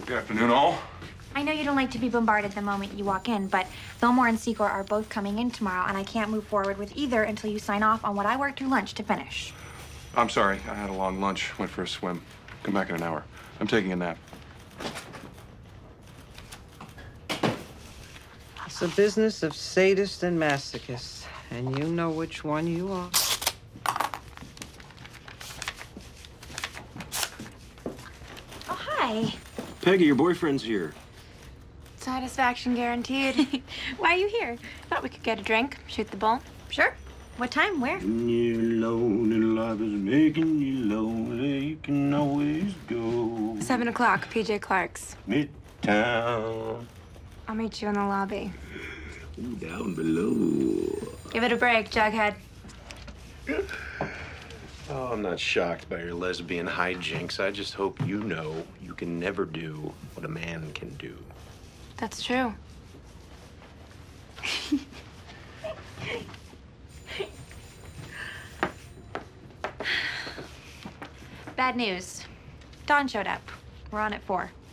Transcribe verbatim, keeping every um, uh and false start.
Good afternoon, all. I know you don't like to be bombarded the moment you walk in, but Fillmore and Secor are both coming in tomorrow, and I can't move forward with either until you sign off on what I worked through lunch to finish. I'm sorry. I had a long lunch. Went for a swim. Come back in an hour. I'm taking a nap. It's a business of sadists and masochists, and you know which one you are. Oh, hi. Peggy, your boyfriend's here. Satisfaction guaranteed. Why are you here? Thought we could get a drink, shoot the bull. Sure. What time? Where? When you're lonely, life is making you lonely, you can always go. Seven o'clock, P J Clark's. Midtown. I'll meet you in the lobby. Down below. Give it a break, Jughead. Oh, I'm not shocked by your lesbian hijinks. I just hope you know you can never do what a man can do. That's true. Bad news. Dawn showed up. We're on at four.